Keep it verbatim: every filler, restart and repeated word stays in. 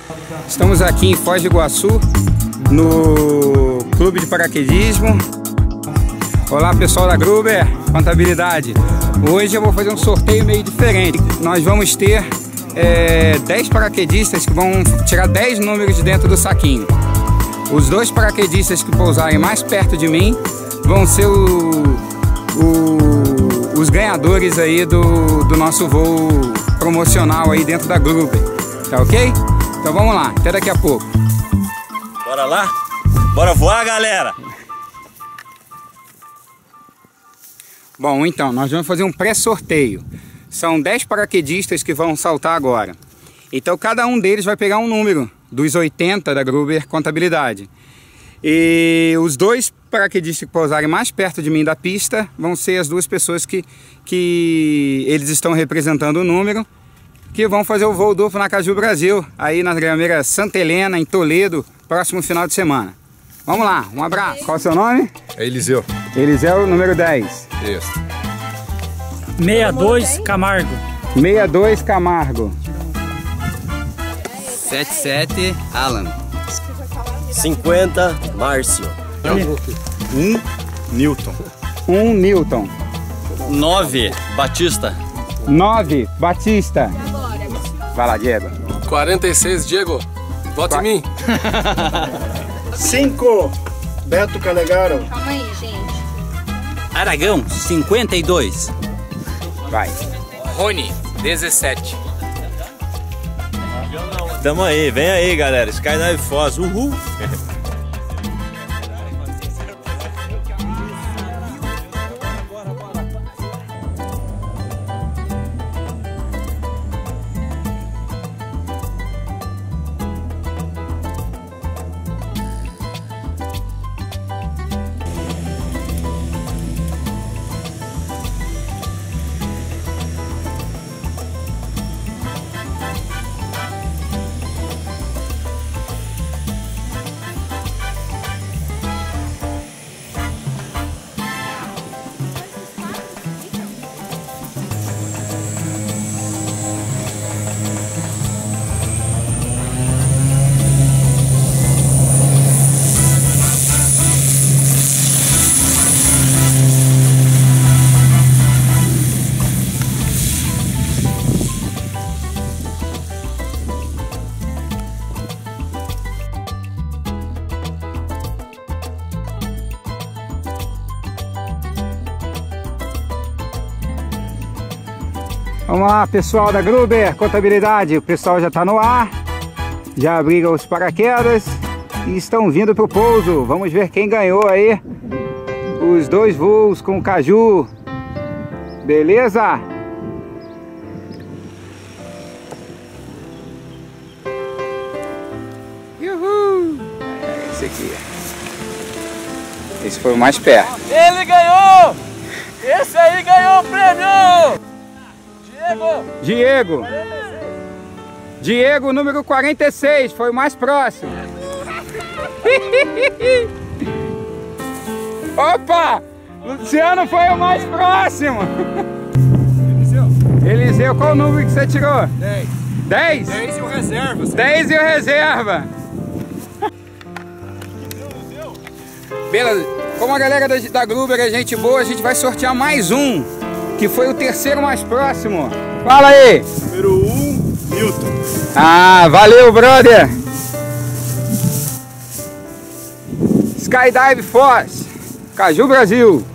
Estamos aqui em Foz do Iguaçu, no Clube de Paraquedismo. Olá pessoal da Gruber Contabilidade. Hoje eu vou fazer um sorteio meio diferente. Nós vamos ter é, dez paraquedistas que vão tirar dez números de dentro do saquinho. Os dois paraquedistas que pousarem mais perto de mim vão ser o, o, os ganhadores aí do, do nosso voo promocional aí dentro da Gruber. Tá ok? Então vamos lá, até daqui a pouco. Bora lá? Bora voar, galera! Bom, então, nós vamos fazer um pré-sorteio. São dez paraquedistas que vão saltar agora. Então cada um deles vai pegar um número dos oitenta da Gruber Contabilidade. E os dois paraquedistas que pousarem mais perto de mim da pista vão ser as duas pessoas que, que eles estão representando o número, que vão fazer o voo duplo na Caju Brasil, aí na Grameira Santa Helena, em Toledo, próximo final de semana. Vamos lá, um abraço. Qual é o seu nome? É Eliseu. Eliseu, número dez. Isso. sessenta e dois Camargo. sessenta e dois Camargo. setenta e sete Alan. cinquenta Márcio. Um Newton. um Newton. nove Batista. nove Batista. Vai lá, Diego. quarenta e seis Diego. Vota Qua- em mim. cinco Beto Canegaro. Calma aí, gente. Aragão, cinquenta e dois. Vai. Rony, dezessete. Tamo aí, vem aí, galera. Skydive Foz, uhul! Vamos lá, pessoal da Gruber Contabilidade. O pessoal já está no ar, já abriram os paraquedas e estão vindo para o pouso. Vamos ver quem ganhou aí os dois voos com o Caju. Beleza? Uhul! É esse aqui. Esse foi o mais perto. Ele ganhou! Esse aí ganhou o prêmio! Diego! Diego! Diego, número quarenta e seis, foi o mais próximo. Opa! Luciano foi o mais próximo. Eliseu. Eliseu, qual o número que você tirou? dez. dez? dez e o reserva. dez e o reserva. Beleza, como a galera da, da Gruber é gente boa, a gente vai sortear mais um, que foi o terceiro mais próximo. Fala aí! Número um Newton. Ah, valeu, brother! Skydive Foz, Caju Brasil.